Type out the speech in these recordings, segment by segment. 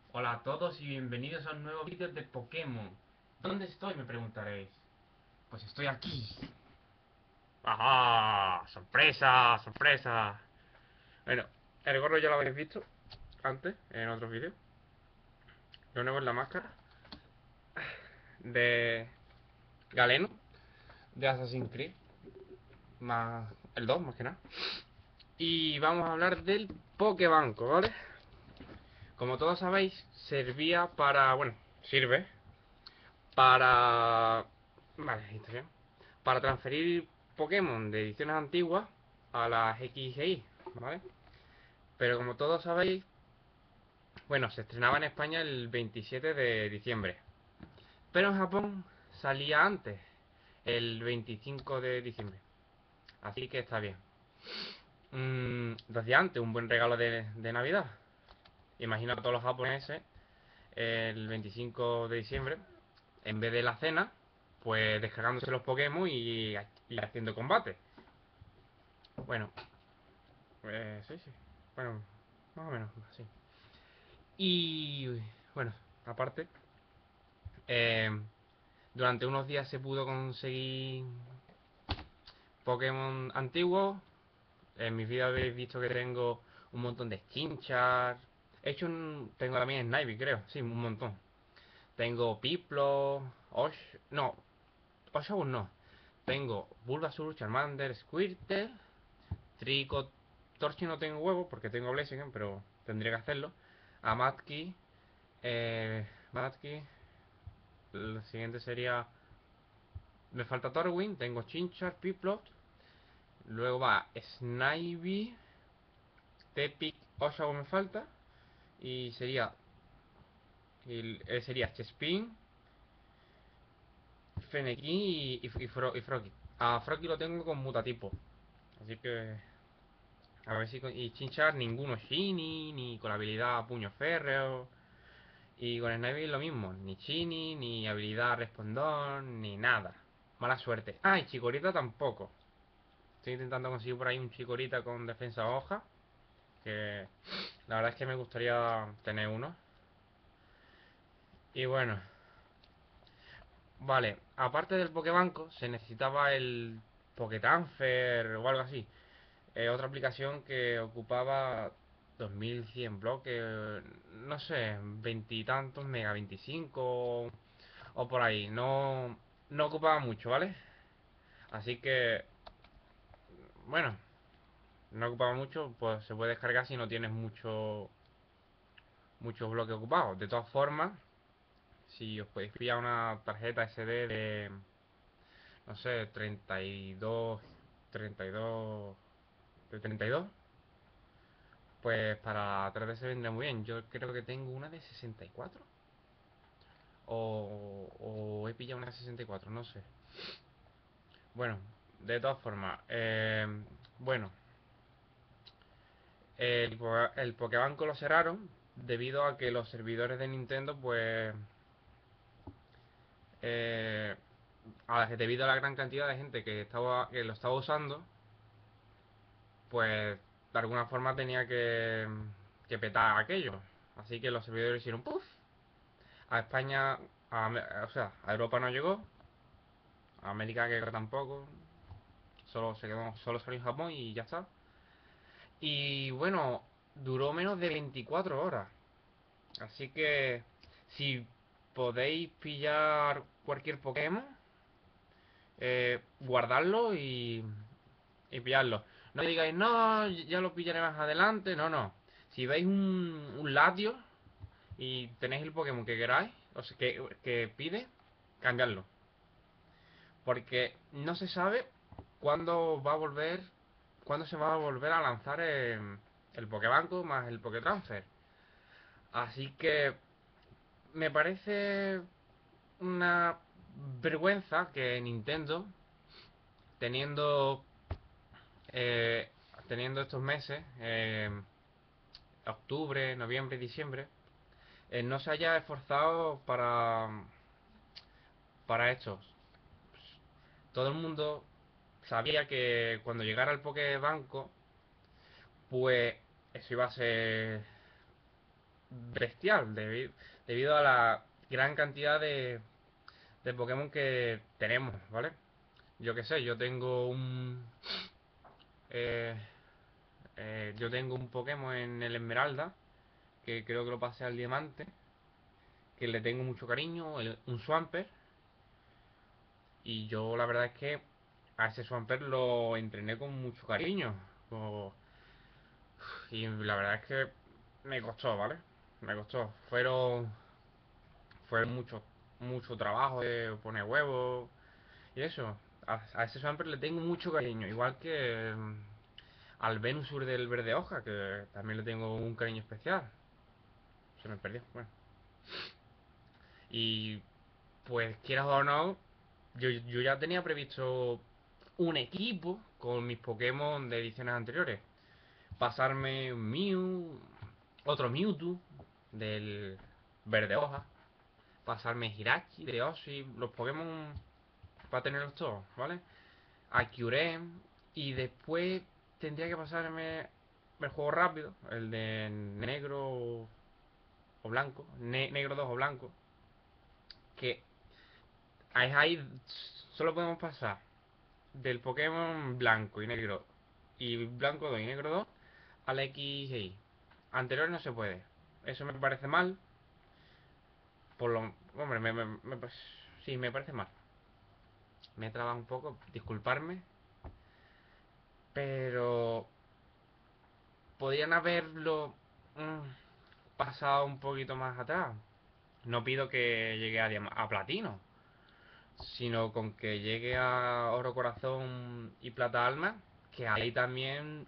Hola a todos y bienvenidos a un nuevo vídeo de Pokémon. ¿Dónde estoy? Me preguntaréis. Pues estoy aquí. ¡Ajá! ¡Sorpresa! ¡Sorpresa! Bueno, el gorro ya lo habéis visto antes, en otros vídeos. Lo nuevo es la máscara de Galeno, de Assassin's Creed. Más el 2 más que nada. Y vamos a hablar del Pokébanco, ¿vale? Como todos sabéis, servía para... Bueno, sirve para... Vale, historia. Para transferir Pokémon de ediciones antiguas a las X e Y, ¿vale? Pero como todos sabéis, bueno, se estrenaba en España el 27 de diciembre. Pero en Japón salía antes, el 25 de diciembre. Así que está bien. 2 días antes, un buen regalo de Navidad. Imagino a todos los japoneses el 25 de diciembre, en vez de la cena, pues descargándose los Pokémon y haciendo combate. Bueno, sí, sí. Bueno, más o menos, así. Y bueno, aparte, eh, durante unos días se pudo conseguir Pokémon antiguos. En mis vídeos habéis visto que tengo un montón de Skinchar. Tengo también Snivy, creo. Sí, un montón. Tengo Piplo, no, Osh aún no. Tengo Bulbasaur, Charmander, Squirtle, Trico, Torchi no tengo huevo porque tengo Blaziken, pero tendría que hacerlo. A Matki, Matki. El siguiente sería... Me falta Torwin, tengo Chinchar, Piplup. Luego va Snivy, Tepic, Oshawa me falta. Y sería Chespin, Fennekin y Froakie. A Froakie lo tengo con mutatipo. Así que a ver si y Chinchar ninguno Shiny, ni con habilidad puño férreo. Y con Snivy lo mismo, ni Shiny, ni habilidad respondón, ni nada. Mala suerte. Ah, y Chikorita tampoco. Estoy intentando conseguir por ahí un Chikorita con defensa hoja. Que la verdad es que me gustaría tener uno. Y bueno, vale, aparte del Pokébanco, se necesitaba el Pokétransfer o algo así. Otra aplicación que ocupaba 2100 bloques, no sé, veintitantos mega, 25 o por ahí. No, no ocupaba mucho, ¿vale? Así que, bueno, no ocupaba mucho, pues se puede descargar si no tienes muchos bloques ocupados. De todas formas, si os podéis pillar una tarjeta SD de, no sé, 32 de 32, pues para 3DS vendría muy bien. Yo creo que tengo una de 64. O he pillado una de 64, no sé. Bueno, de todas formas, bueno, el Pokébanco lo cerraron debido a que los servidores de Nintendo, pues, eh, debido a la gran cantidad de gente que lo estaba usando, pues de alguna forma tenía que petar aquello. Así que los servidores hicieron puff. A España, o sea, a Europa no llegó, a América que tampoco, solo salió en Japón y ya está. Y bueno, duró menos de 24 horas. Así que si podéis pillar cualquier Pokémon, guardarlo y pillarlo. No digáis, no, ya lo pillaré más adelante. No, no. Si veis un Latios y tenéis el Pokémon que queráis, o sea, que pide, cambiarlo. Porque no se sabe cuándo va a volver, cuándo se va a volver a lanzar el Pokébanco más el Pokétransfer. Así que me parece una vergüenza que Nintendo, teniendo eh, teniendo estos meses, octubre, noviembre, diciembre, no se haya esforzado para esto. Todo el mundo sabía que cuando llegara el Pokébanco, pues eso iba a ser bestial debido a la gran cantidad de Pokémon que tenemos, ¿vale? Yo qué sé, eh, yo tengo un Pokémon en el Esmeralda, que creo que lo pasé al Diamante, que le tengo mucho cariño, un Swampert, y yo la verdad es que a ese Swampert lo entrené con mucho cariño, o- y la verdad es que me costó, ¿vale? Me costó. Fue mucho trabajo de poner huevos y eso. A ese Swampert le tengo mucho cariño, igual que al Venusaur del Verde Hoja, que también le tengo un cariño especial. Se me perdió, bueno. Y pues quieras o no, yo ya tenía previsto un equipo con mis Pokémon de ediciones anteriores. Pasarme un Mew, otro Mewtwo del Verde Hoja, pasarme Hirachi de Oshi, los Pokémon para tenerlos todos, ¿vale? A Kyurem, y después tendría que pasarme el juego rápido, el de negro o blanco, negro 2 o blanco, que ahí solo podemos pasar del Pokémon blanco y negro y blanco 2 y negro 2 al X e Y. Anterior no se puede. Eso me parece mal. Hombre, sí, me parece mal. Me he trabado un poco, disculparme. Pero podrían haberlo pasado un poquito más atrás. No pido que llegue a platino, sino con que llegue a oro corazón y plata alma, que ahí también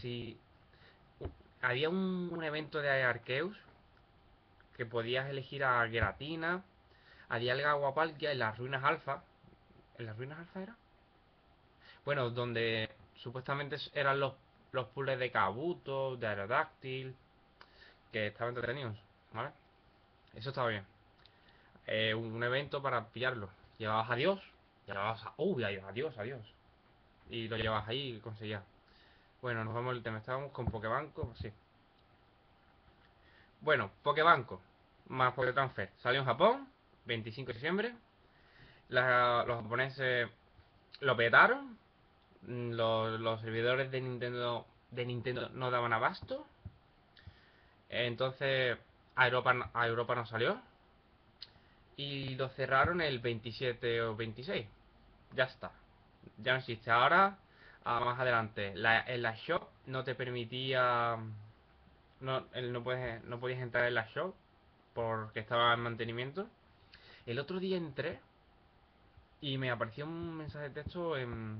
había un evento de Arceus que podías elegir a Giratina, a Dialga Guapalkia en las ruinas alfa. ¿En las ruinas alfa era? Bueno, donde supuestamente eran los puzzles de Kabuto, de Aerodáctil, que estaban entretenidos, ¿vale? Eso estaba bien. Un evento para pillarlo. Llevabas a Dios, llevabas a... adiós. Y lo llevabas ahí y conseguías. Bueno, nos vamos al tema. Estábamos con Pokebanco, sí. Bueno, Pokebanco más Poketransfer. Salió en Japón, 25 de diciembre. Los japoneses lo petaron. Los servidores de Nintendo no daban abasto. Entonces a Europa no salió. Y lo cerraron el 27 o 26. Ya está. Ya no existe. Ahora, más adelante, en la shop no te permitía. No podías entrar en la shop porque estaba en mantenimiento. El otro día entré y me apareció un mensaje de texto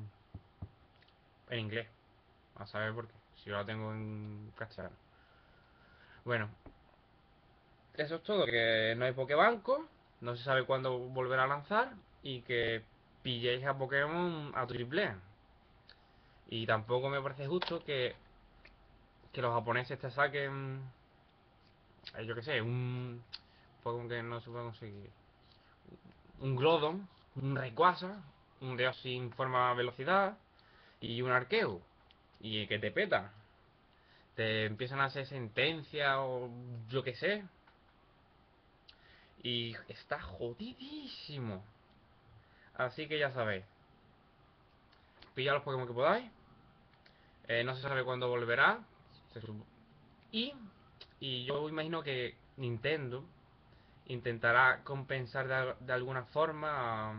en inglés. A saber por qué. Si yo lo tengo en castellano. Bueno, eso es todo. Que no hay Pokébanco. No se sabe cuándo volverá a lanzar. Y que pilléis a Pokémon a triple. Y tampoco me parece justo que los japoneses te saquen, yo qué sé, un Pokémon que no se puede conseguir. Un Groudon, un Rayquaza, un Deoxys sin forma velocidad y un Arqueo. Y que te peta. Te empiezan a hacer sentencia o yo qué sé. Y está jodidísimo. Así que ya sabéis. Pillad los Pokémon que podáis. No se sabe cuándo volverá. Se sup- y, y yo imagino que Nintendo intentará compensar de alguna forma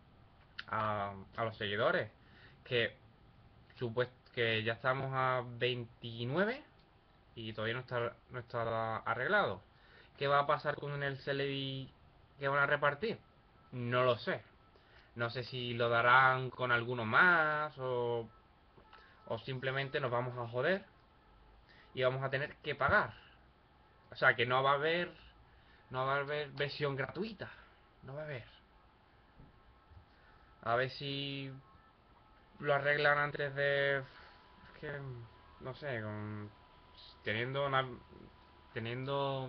a los seguidores. Que que ya estamos a 29 y todavía no está arreglado. ¿Qué va a pasar con el Celebi que van a repartir? No lo sé. No sé si lo darán con alguno más o simplemente nos vamos a joder y vamos a tener que pagar. O sea que no va a haber versión gratuita. No va a haber. A ver si lo arreglan antes de... Es que, no sé, teniendo teniendo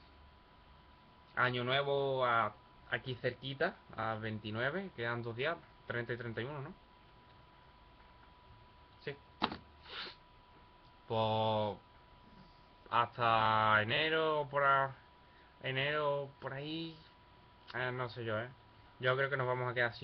Año Nuevo aquí cerquita, a 29, quedan 2 días, 30 y 31, ¿no? Sí. Pues hasta enero enero por ahí, no sé yo, yo creo que nos vamos a quedar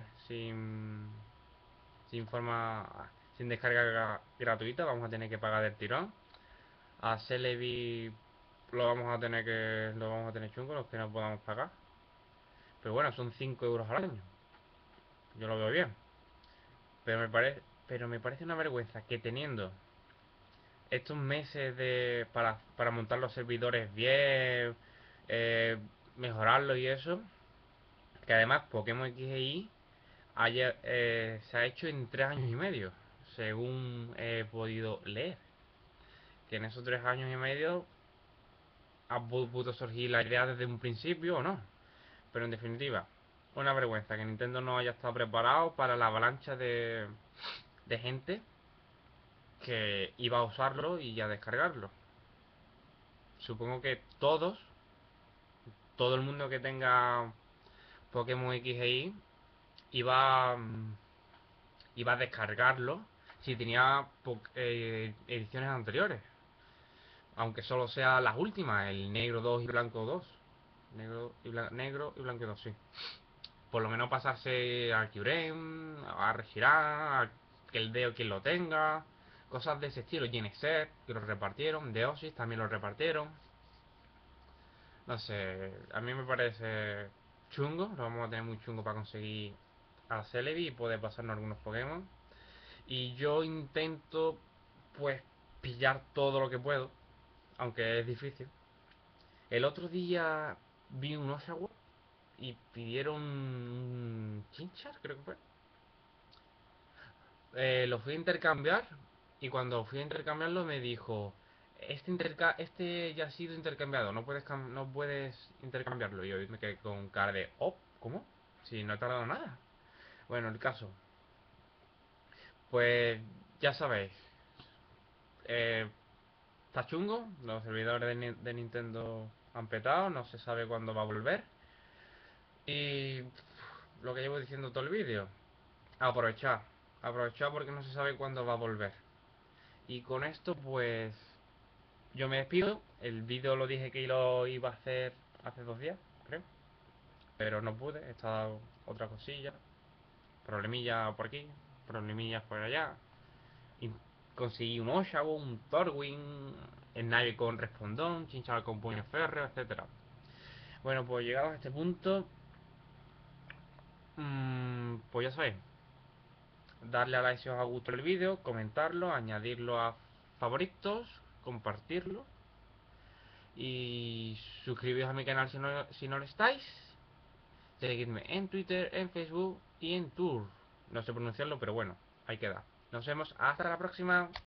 sin forma, sin descarga gratuita, vamos a tener que pagar del tirón. A Celebi lo vamos a tener chungo los que no podamos pagar. Pero bueno, son 5 euros al año. Yo lo veo bien. Pero me parece una vergüenza que teniendo estos meses para montar los servidores bien, eh, mejorarlos y eso, que además Pokémon XY se ha hecho en 3 años y medio, según he podido leer. Que en esos 3 años y medio ha podido surgir la idea desde un principio o no. Pero en definitiva, una vergüenza que Nintendo no haya estado preparado para la avalancha de gente que iba a usarlo y a descargarlo. Supongo que todo el mundo que tenga Pokémon X e Y iba a descargarlo si tenía ediciones anteriores. Aunque solo sea las últimas, el negro 2 y blanco 2. Negro y blanco 2, sí. Por lo menos pasarse al Kyurem, a Reshiram, que el Deo quien lo tenga. Cosas de ese estilo. Geneset, que lo repartieron. Deosis también lo repartieron. No sé, a mí me parece chungo. Lo vamos a tener muy chungo para conseguir a Celebi y poder pasarnos algunos Pokémon. Y yo intento, pues, pillar todo lo que puedo. Aunque es difícil. El otro día vi un Oshawott y pidieron un Chinchar, creo que fue. Lo fui a intercambiar y cuando fui a intercambiarlo me dijo, este ya ha sido intercambiado, no puedes intercambiarlo. Y yo me quedé con cara de, oh, ¿cómo? Si no he tardado nada. Bueno, el caso, pues ya sabéis, eh, está chungo, los servidores de Nintendo han petado, no se sabe cuándo va a volver. Y lo que llevo diciendo todo el vídeo, aprovechar, aprovechar porque no se sabe cuándo va a volver. Y con esto pues yo me despido. El vídeo lo dije que lo iba a hacer hace 2 días, creo. Pero no pude, he estado otra cosilla. Problemilla por aquí, problemillas por allá. Y conseguí un Oshago, un Torwin, el Nave con respondón, Chinchar con puño férreo, etcétera. Bueno, pues llegados a este punto, pues ya sabéis, darle a like si os ha gustado el vídeo, comentarlo, añadirlo a favoritos, compartirlo y suscribiros a mi canal si no lo estáis. Seguidme en Twitter, en Facebook y en Tour. No sé pronunciarlo, pero bueno, ahí queda. Nos vemos hasta la próxima.